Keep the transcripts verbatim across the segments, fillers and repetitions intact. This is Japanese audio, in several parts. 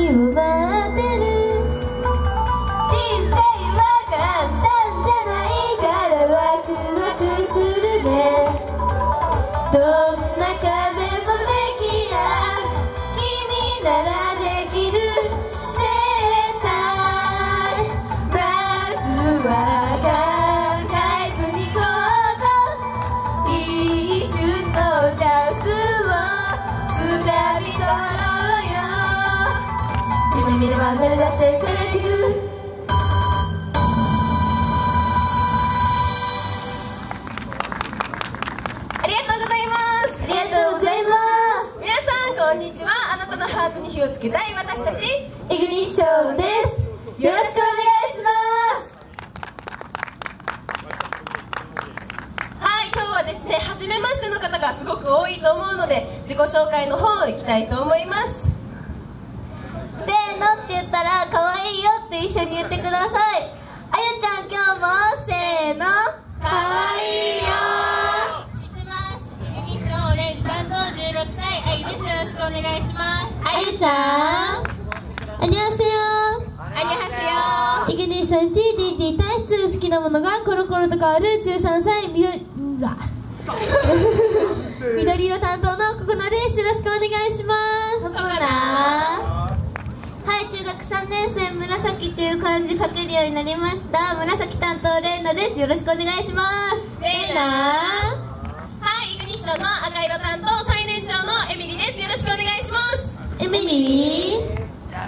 を待ってる。人生は簡単じゃないからワクワクするね。どんな壁もできない君ならできる。絶対まずは考えずに行動。一瞬のチャンスをつかみ取ろうよ。夢見れば目立ってくれてく。 ありがとうございます。 ありがとうございます。 皆さんこんにちは。あなたのハートに火をつけたい私たちイグニッションです。よろしくお願いします。 はい、今日はですね、初めましての方がすごく多いと思うので自己紹介の方行きたいと思います。 せーのって言ったら可愛いよって一緒に言ってください。あゆちゃん今日もせーのかわいいよ。 知ってます。イグニッションオレンジ担当じゅうろくさいあゆです。よろしくお願いします。 あゆちゃんあにゃせよ。 あにゃはせよ。 イグニッション ティーティーティー 体質好きなものがコロコロと変わるじゅうさんさいみどうわ緑色担当のココナです。よろしくお願いします。ココナはい、中学さんねん生紫っていう漢字書けるようになりました。紫担当レイナです。よろしくお願いします。 レイナ。はい、イグニッションの赤色担当最年長のエミリです。よろしくお願いします。 エミリーはい、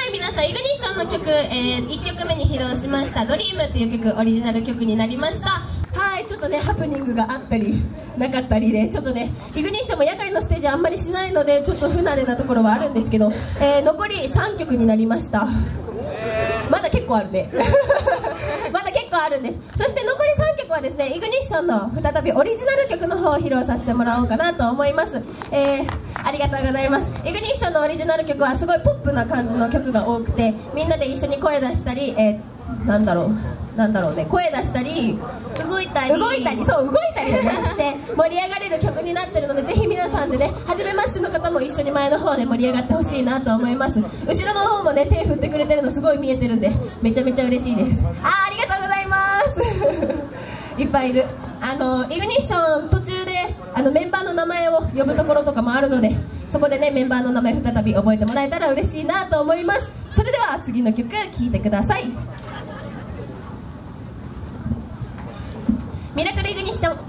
皆さんイグニッションの曲、えー、いっきょくめに披露しました「ドリームっていう曲オリジナル曲になりました。はい、ちょっとねハプニングがあったりなかったりで、ちょっとねイグニッションも野外のステージあんまりしないのでちょっと不慣れなところはあるんですけど、えー、残りさんきょくになりました。まだ結構あるねまだ結構あるんです。そして残りさんきょくはですねイグニッションの再びオリジナル曲の方を披露させてもらおうかなと思います。えー、ありがとうございます。イグニッションのオリジナル曲はすごいポップな感じの曲が多くて、みんなで一緒に声出したり、えー、なんだろうなんだろうね声出したり動いたり動いたりそう動いたりねして盛り上がれる曲になってるので、ぜひ皆さんでね初めましての方も一緒に前の方で盛り上がってほしいなと思います。後ろの方もね手振ってくれてるのすごい見えてるんでめちゃめちゃ嬉しいです。あーありがとうございますいっぱいいる。あのイグニッション途中であのメンバーの名前を呼ぶところとかもあるので、そこでねメンバーの名前再び覚えてもらえたら嬉しいなと思います。それでは次の曲聴いてください。ミラクルイグニッション。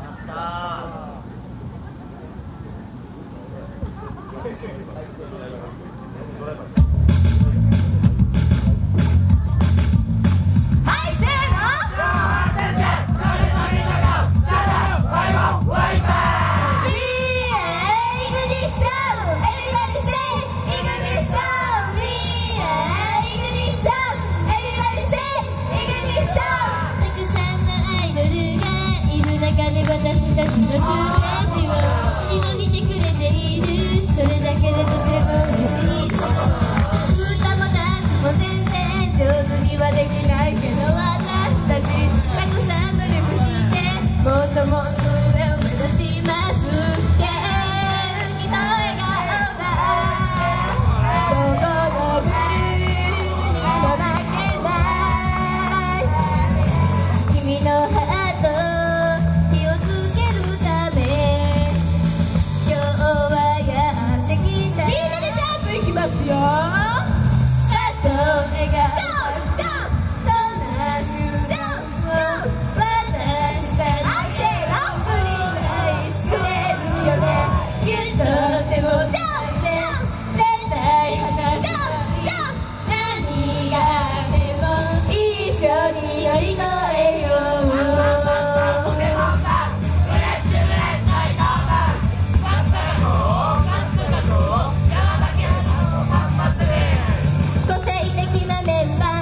私たちのステージを二度見てくれている。それだけでとても嬉しい。歌もダンスも全然上手にはできないけど、私たちたくさん努力してもっともっと上を目指します。元気と笑顔がどこの国にも負けない君のハートよ。ハート笑顔そんな瞬間を私たちで繰り返してくれるよね。きっとでも絶対離れない。何があっても一緒に乗り越えよう。個性的なメンバー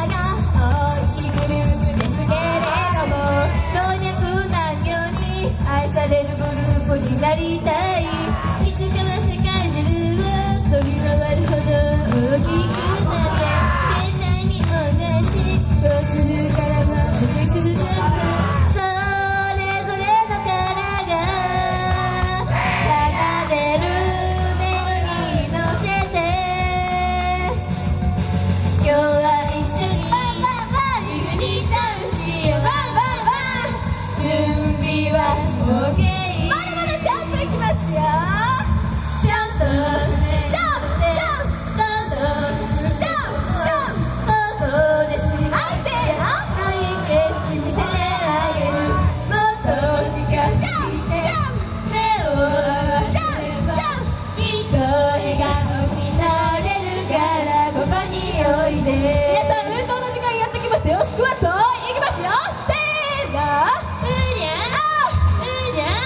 皆さん運動の時間やってきましたよ。スクワットいきますよ。せーの、うにゃうにゃ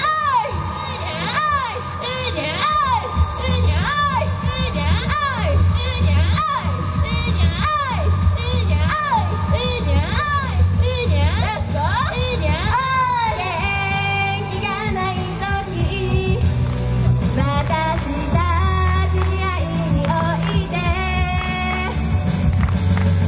「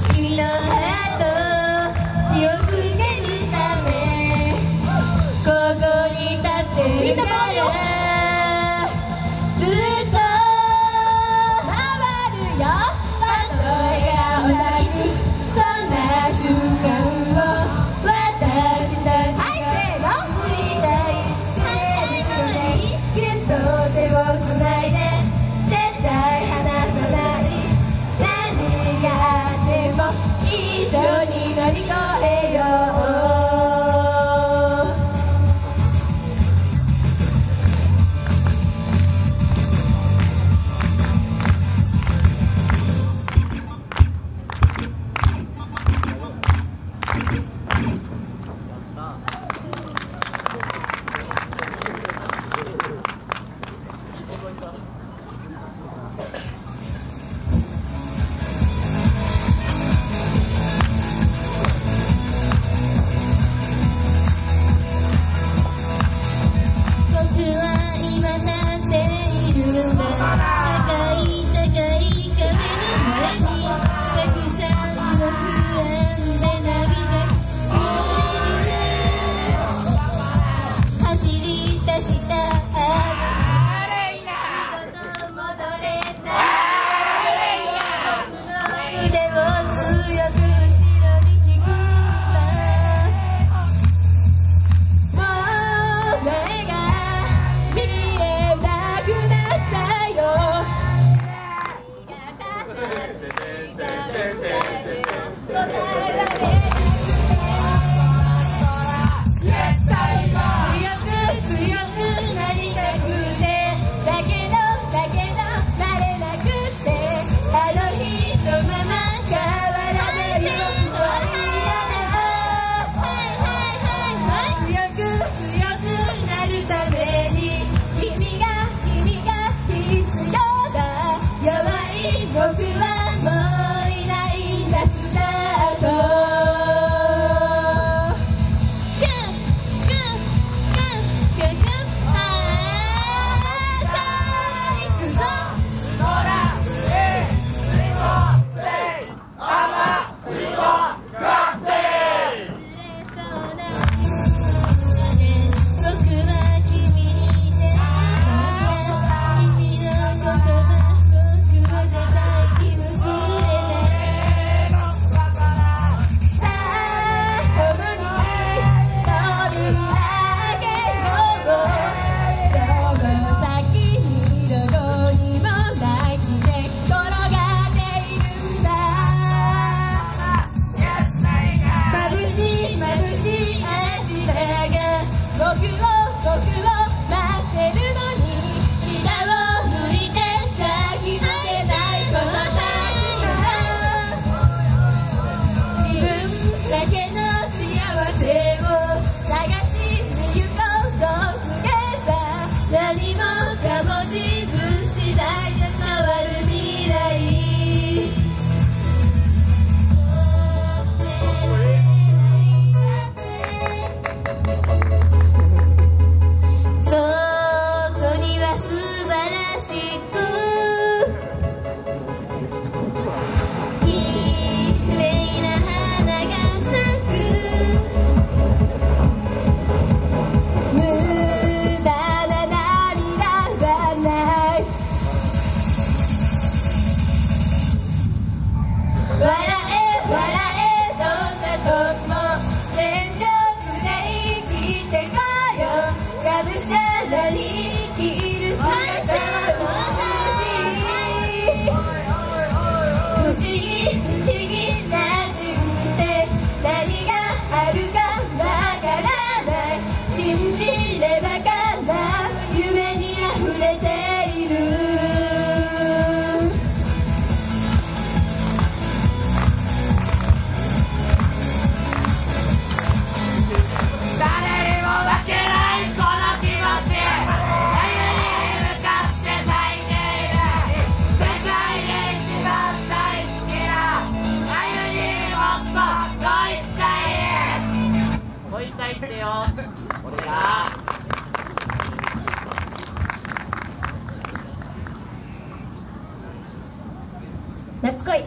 夏恋。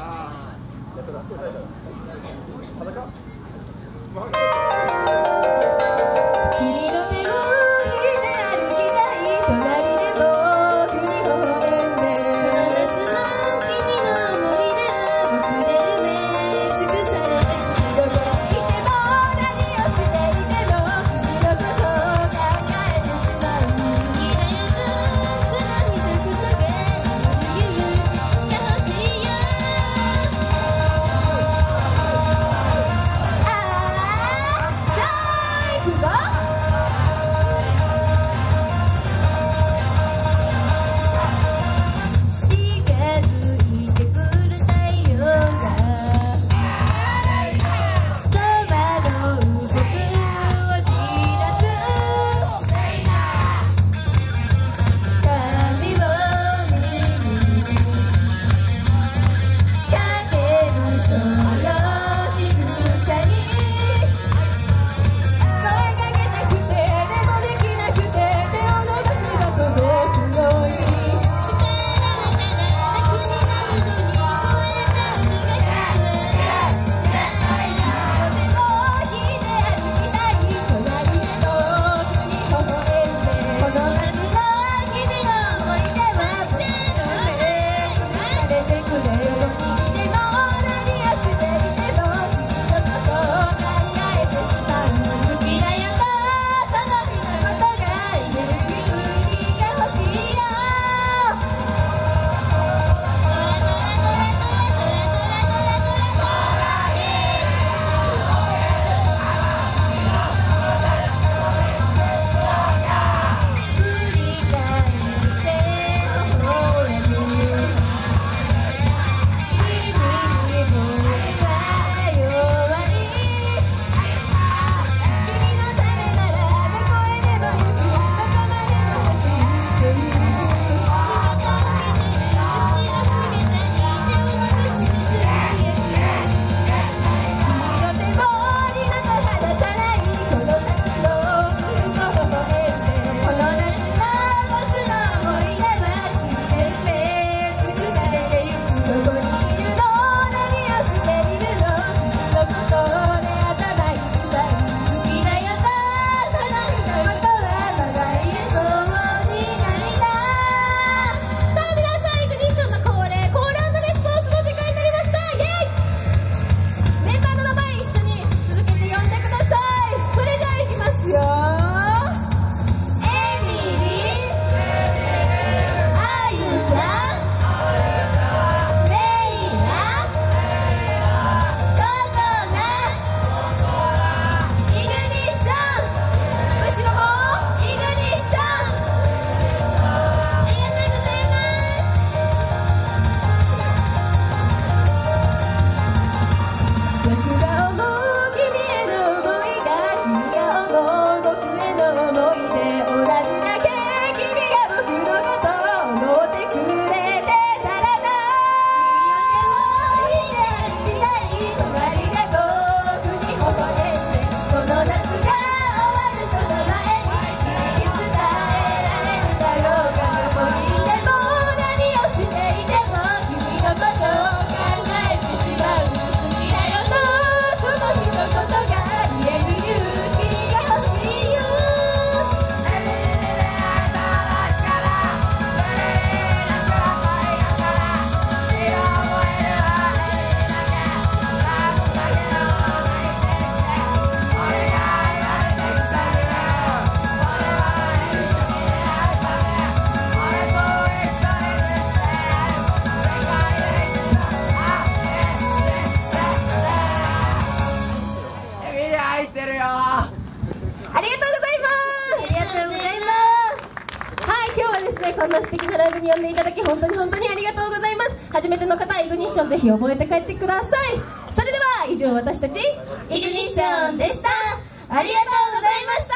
こんな素敵なライブに呼んでいただき本当に本当にありがとうございます。初めての方、イグニッションぜひ覚えて帰ってください。それでは以上、私たちイグニッションでした。ありがとうございました。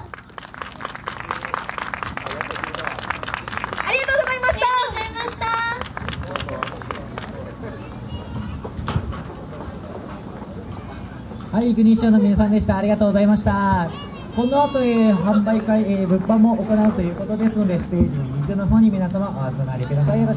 ありがとうございました。 はい、イグニッションの皆さんでした。ありがとうございました。この後、えー、販売会、えー、物販も行うということですので、ステージの右手の方に皆様お集まりください。よろしく